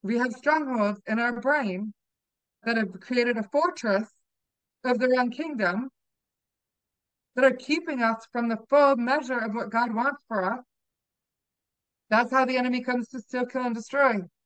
We have strongholds in our brain that have created a fortress of the wrong kingdom that are keeping us from the full measure of what God wants for us. That's how the enemy comes to steal, kill, and destroy.